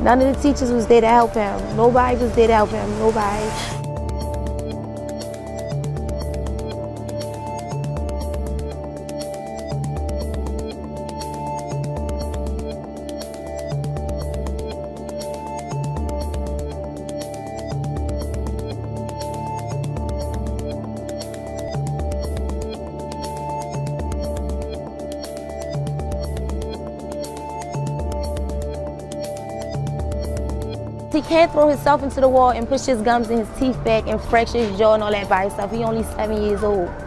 None of the teachers was there to help him. Nobody was there to help him. Nobody. He can't throw himself into the wall and push his gums and his teeth back and fracture his jaw and all that by himself. He only 7 years old.